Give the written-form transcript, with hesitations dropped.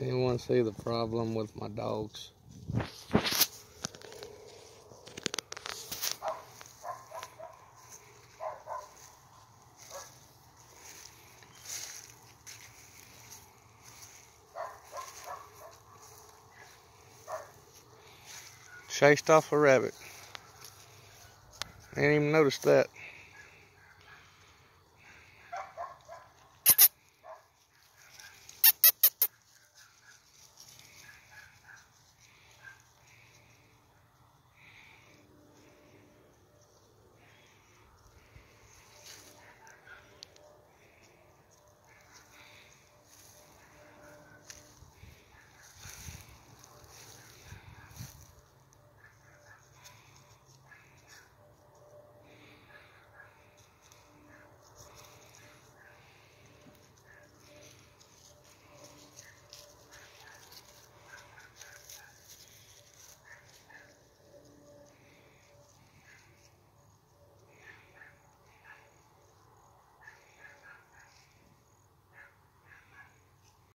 Anyone see the problem with my dogs? Chased off a rabbit. I didn't even notice that.